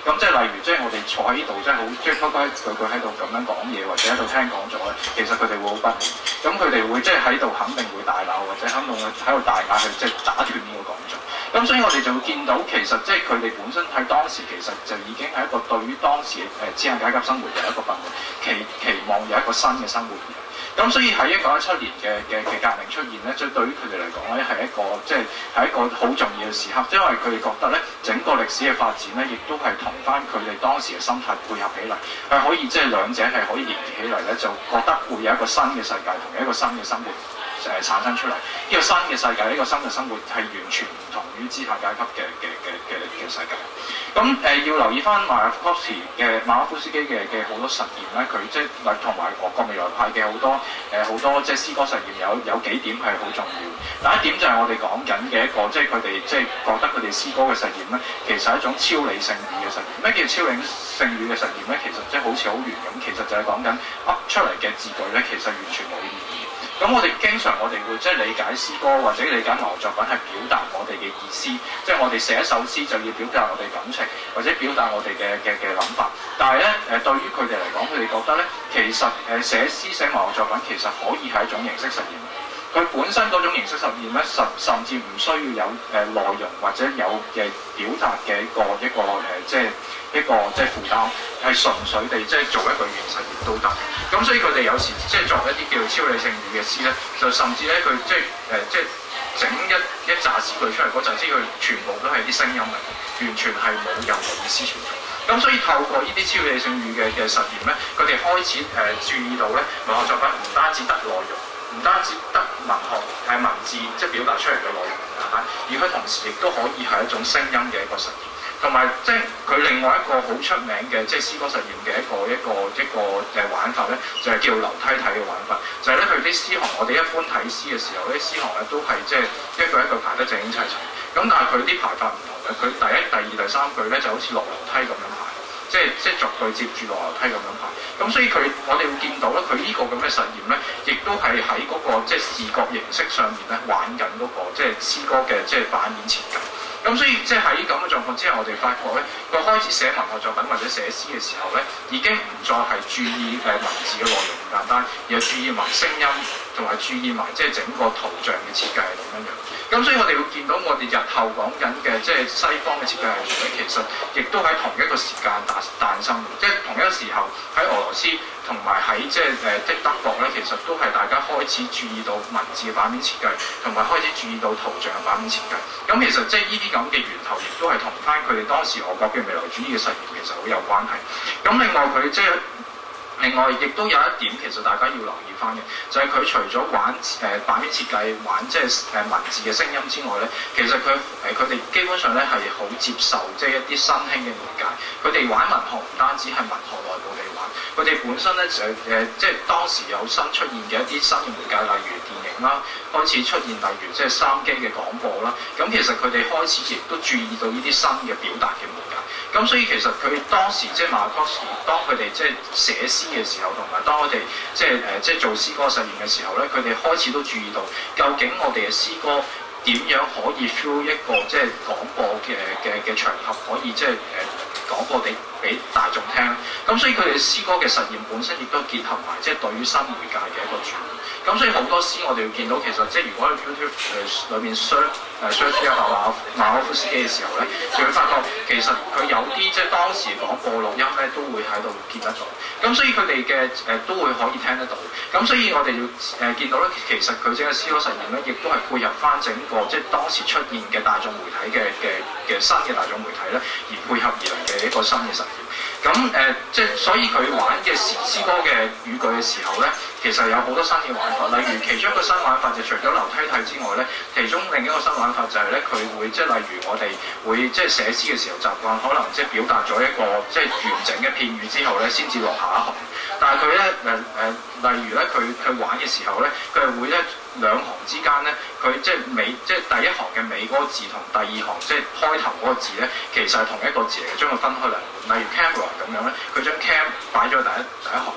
咁即係例如即係我哋坐喺度，即係好即係規規矩矩喺度咁樣講嘢，或者喺度聽講座咧，其實佢哋會好不滿。咁佢哋會即係喺度肯定會大鬧，或者肯定會喺度大嗌去即係打斷呢個講座。咁所以我哋就會見到其實即係佢哋本身喺當時其實就已經係一個對於當時資產階級生活有一個不滿，期望有一個新嘅生活。咁所以喺1917年嘅革命出現咧，即係對於佢哋嚟講咧係一個係一個好重要嘅時刻，因為佢哋覺得咧整個歷史嘅發展咧，亦都係同翻佢哋當時嘅心態配合起嚟，係可以即係兩者係可以連結起嚟咧，就覺得會有一個新嘅世界同一個新嘅生活產生出嚟。呢個新嘅世界，呢個新嘅生活係完全唔同於資產階級嘅世界。咁要留意翻馬可夫斯基嘅好多實驗咧，佢即係同埋俄國未來派嘅好多即係詩歌實驗有幾點係好重要。第一點就係我哋講緊嘅一個即係佢哋即係覺得佢哋詩歌嘅實驗咧，其實係一種超理性語嘅實驗。咩叫超理性語嘅實驗咧？其實即係好似好圓咁，其實就係講緊噏出嚟嘅字句咧，其實完全冇意義。咁我哋經常會即係理解詩歌或者理解文學作品係表達我哋嘅意思，即係我哋寫一首詩就要表達我哋感情或者表達我哋嘅諗法。但係咧對於佢哋嚟講，佢哋覺得咧其實寫詩寫文學作品其實可以係一種形式實驗。佢本身嗰種形式實驗咧，甚至唔需要有內容或者有嘅表達嘅一個即係負擔，係純粹地即係做一個語言實驗都得。咁所以佢哋有時即係作一啲叫做超理性語嘅詩咧，就甚至咧佢即係整一紮詩句出嚟嗰陣詩句，全部都係啲聲音嚟，完全係冇任何意思存在。咁所以透過呢啲超理性語嘅實驗咧，佢哋開始注意到咧文學作品唔單止得內容，唔單止得文字即係表達出嚟嘅內容咁簡單，而佢同時亦都可以係一種聲音嘅一個實驗。同埋即係佢另外一個好出名嘅即係詩歌實驗嘅一個玩法咧，就係叫樓梯體嘅玩法。就係咧佢啲詩行，我哋一般睇詩嘅時候咧，詩行咧都係即係一句一句排得整整齊齊。咁但係佢啲排法唔同嘅，佢第一、第二、第三句咧就好似落樓梯咁樣排，即係逐句接住落樓梯咁樣排。咁所以我哋會見到咧，佢呢個咁嘅實驗咧，亦都係喺嗰個即係視覺形式上面咧玩緊嗰個即係詩歌嘅即係版面設計。咁所以即係喺咁嘅狀況之下，我哋發覺咧，佢開始寫文學作品或者寫詩嘅時候咧，已經唔再係注意文字嘅內容咁簡單，而係注意埋聲音同埋注意埋即係整個圖像嘅設計係點樣樣。咁所以我哋會見到我哋日後講緊嘅即係西方嘅設計藝術咧，其實亦都喺同一個時間誕生，即係同一個時候喺俄羅斯同埋喺即係德國咧，其實都係大家開始注意到文字嘅版面設計，同埋開始注意到圖像嘅版面設計。咁其實即係呢啲咁嘅源頭，亦都係同翻佢哋當時俄國嘅未來主義嘅實驗其實好有關係。咁另外亦都有一點，其實大家要留意翻嘅，就係佢除咗玩版面設計、玩即係文字嘅聲音之外咧，其實佢哋基本上咧係好接受即係一啲新興嘅媒介。佢哋玩文學唔單止係文學內部地玩，佢哋本身咧就即係當時有新出現嘅一啲新嘅媒介，例如電影啦，開始出現，例如即係3機嘅廣播啦。咁其實佢哋開始亦都注意到呢啲新嘅表達嘅媒介。咁所以其實佢當時即係馬可夫斯基，當佢哋即係寫詩嘅時候，同埋當佢哋即係做詩歌實驗嘅時候咧，佢哋開始都注意到究竟我哋嘅詩歌點樣可以 through 一個即係廣播嘅場合，可以即係廣播俾大眾聽。咁所以佢哋詩歌嘅實驗本身亦都結合埋即係對於新媒介嘅一個注意。咁所以好多詩我哋會見到，其實即係如果喺 YouTube 裏面 search 一下馬可夫斯基嘅時候咧，就會發覺其實佢有啲即係當時廣播錄音咧都會喺度見得到。咁所以佢哋嘅都會可以聽得到。咁所以我哋要見到咧，其實佢整個詩歌實驗咧，亦都係配合翻整個即係當時出現嘅大眾媒體嘅新嘅大眾媒體咧，而配合而嚟嘅一個新嘅實驗。咁即係所以佢玩嘅詩歌嘅語句嘅時候咧，其實有好多新嘅玩法。例如其中一個新玩法就除咗樓梯體之外咧，其中另一個新玩法就係咧，佢會即係例如我哋會即係寫詩嘅時候習慣，可能即係表達咗一個即係完整嘅片語之後咧，先至落下一行。但係佢咧例如咧佢玩嘅時候咧，佢係會咧兩行之間咧，佢即係第一行嘅尾嗰個字同第二行即係開頭嗰個字咧，其實係同一個字嚟嘅，將佢分開兩半。例如 camera 咁樣咧，佢將 cam 擺咗第一行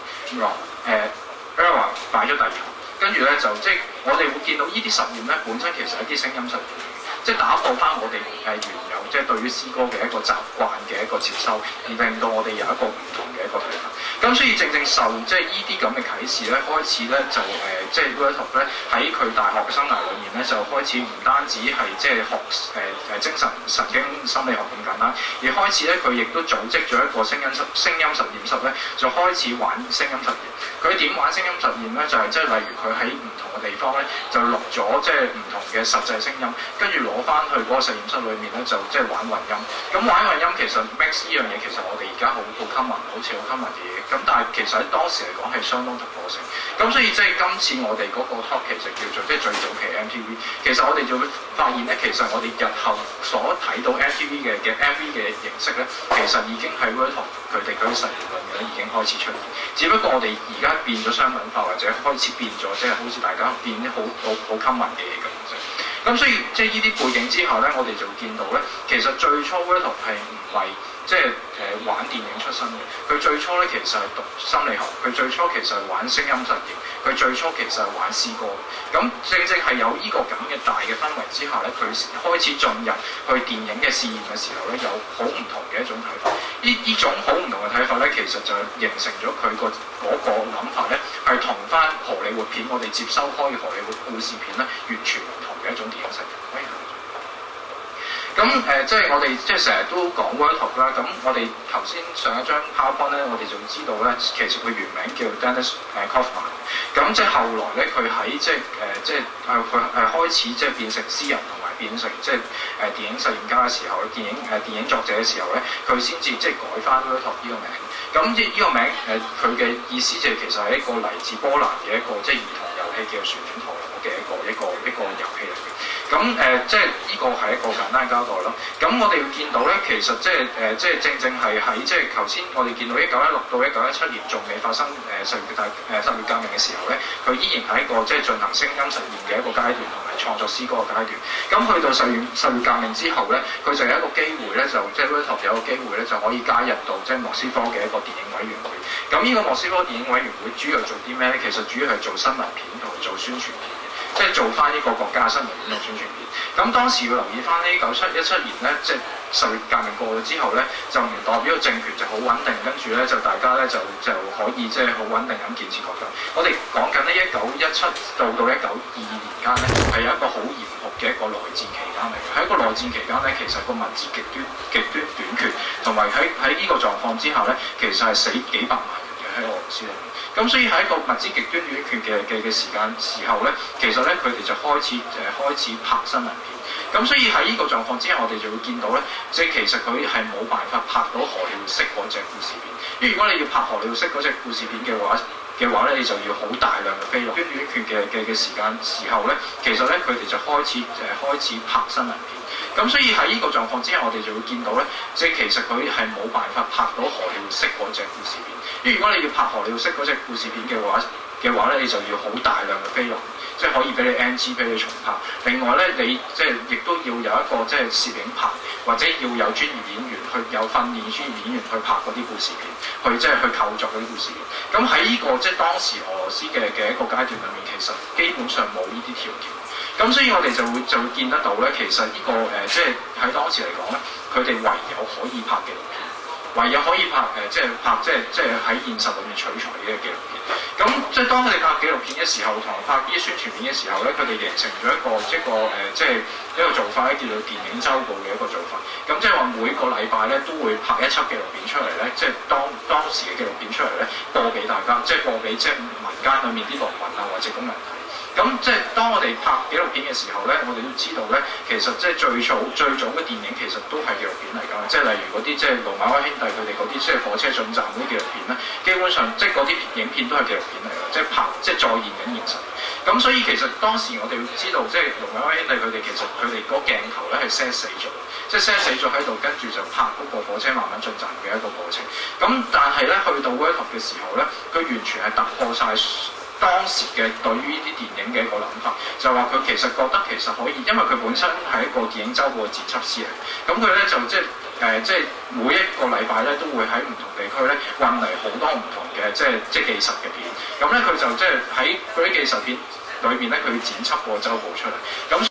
era 擺咗第二行，跟住咧就即係我哋會見到呢啲實驗咧，本身其實係一啲聲音實驗，即係打破翻我哋原有即係對於詩歌嘅一個習慣嘅一個接收，而令到我哋有一個唔同嘅一個睇法。咁所以正受即係呢啲咁嘅啟示咧，開始咧就即係 Vertov 咧喺佢大學嘅生涯裏面咧，就開始唔單止係即係學精神經心理學咁簡單，而開始咧佢亦都組織咗一個聲音實驗室咧，就開始玩聲音實驗。佢點玩聲音實驗咧？就係即係例如佢喺唔同嘅地方咧，就錄咗即係唔同嘅實際聲音，跟住攞翻去嗰個實驗室裏面咧，就即係玩混音。咁玩混音其實 Max 呢樣嘢其實我哋而家好 common， 好似好 common 嘅嘢。咁但係其實喺當時嚟講係相當突破性。咁所以即係今次我哋嗰個 talk 其實叫做即係最早期 MTV。其實我哋就會發現咧，其實我哋日後所睇到 MTV 嘅 MV 嘅形式咧，其實已經喺 Vertov 佢哋嗰啲實驗裏面咧已經開始出現。只不過我哋而家變咗商品化，或者開始變咗即係好似大家變啲好 common 嘅嘢咁啫。咁所以即係呢啲背景之下咧，我哋就見到咧，其實最初 Vertov 係唔係即係玩電影出身嘅。佢最初咧其實係讀心理學，佢最初其實係玩聲音實驗，佢最初其實係玩詩歌。咁正係有呢個咁嘅大嘅氛圍之下咧，佢開始進入去電影嘅試驗嘅時候咧，有好唔同嘅一種睇法。呢種好唔同嘅睇法咧，其實就形成咗佢嗰個諗法咧，係同翻荷里活片我哋接收開嘅荷里活故事片咧，完全唔同嘅一種電影實驗。咁即係我哋即係成日都講 Vertov 啦。咁我哋頭先上一張 PowerPoint 咧，我哋就知道咧，其實佢原名叫 Dennis Kaufman。咁即係後來咧，佢喺佢開始即係變成詩人同埋變成即係電影實驗家嘅時候，電影作者嘅時候咧，佢先至即係改翻 Vertov 呢個名。咁呢個名佢嘅意思就係其實係一個嚟自波蘭嘅一個即係兒童遊戲叫做旋轉陀螺嘅一個遊戲嚟嘅。咁即係呢個係一個簡單交代咯。咁我哋會見到咧，其實即係正係喺即係頭先我哋見到1916到1917年仲未發生十月革命嘅時候咧，佢依然係一個即係進行聲音實驗嘅一個階段，同埋創作詩歌嘅階段。咁去到十月革命之後咧，佢就有一個機會咧，就即係 Vertov 有個機會咧，就可以加入到即係莫斯科嘅一個電影委員會。咁呢個莫斯科電影委員會主要做啲咩咧？其實主要係做新聞片同埋做宣傳片。即係做翻呢個國家新聞片嘅宣傳片。咁當時要留意翻呢17年咧，即係十月革命過咗之後咧，就唔代表個政權就好穩定，跟住咧就大家咧就可以即係好穩定咁建設國家。我哋講緊咧1917到1922年間咧，係有一個好嚴酷嘅一個內戰期間嚟嘅。喺一個內戰期間咧，其實個物資極端短缺，同埋喺呢個狀況之下咧，其實係死幾百萬人嘅喺俄羅斯裏面。咁所以喺一個物資極端短缺嘅時候咧，其實咧佢哋就開始拍新聞片。咁所以喺呢個狀況之下，我哋就會見到咧，即係其實佢係冇辦法拍到荷里活式嗰隻故事片。因為如果你要拍荷里活式嗰隻故事片嘅話咧，你就要好大量嘅飛落短缺嘅時候咧，其實咧佢哋就開始拍新聞片。咁所以喺呢個狀況之下，我哋就會見到咧，即係其實佢係冇辦法拍到荷里活式嗰隻故事片。因為如果你要拍荷里活式嗰隻故事片嘅話咧，你就要好大量嘅菲林，即係可以俾你 NG 俾你重拍。另外咧，你即係亦都要有一個即係攝影棚，或者要有專業演員有訓練專業演員去拍嗰啲故事片，去構作嗰啲故事片。咁喺呢個即係當時俄羅斯嘅一個階段裏面，其實基本上冇呢啲條件。咁所以我哋就會見得到咧，其實呢個即係喺當時嚟講咧，佢哋唯有可以拍紀錄片，唯有可以拍即係喺現實裏面取材嘅紀錄片。咁即係當佢哋拍紀錄片嘅時候，同埋拍啲宣傳片嘅時候咧，佢哋形成咗一個做法咧，叫做電影週報嘅一個做法。咁即係話每個禮拜咧都會拍一輯紀錄片出嚟咧，即係當時嘅紀錄片出嚟咧，播俾大家，即係播俾即係民間裏面啲農民啊或者工人睇。咁即係當我哋拍紀錄片嘅時候咧，我哋都知道咧，其實即係最早嘅電影其實都係紀錄片嚟㗎。即係例如嗰啲即係盧馬威兄弟佢哋嗰啲即係火車進站嗰啲紀錄片咧，基本上即係嗰啲影片都係紀錄片嚟㗎，即係再現緊現實。咁所以其實當時我哋要知道，即係盧馬威兄弟佢哋其實佢哋嗰鏡頭咧係 set 死咗，即係 set 死咗喺度，跟住就拍嗰個火車慢慢進站嘅一個過程。咁但係咧去到 Vertov 嘅時候咧，佢完全係突破晒當時嘅對於呢啲電影嘅一個諗法，就話佢其實覺得其實可以，因為佢本身係一個電影週報嘅剪輯師嚟，咁佢咧就即係每一個禮拜咧都會喺唔同地區咧運嚟好多唔同嘅即係紀實嘅片，咁咧佢就即係喺嗰啲紀實片裏邊咧，佢剪輯個週報出嚟，咁。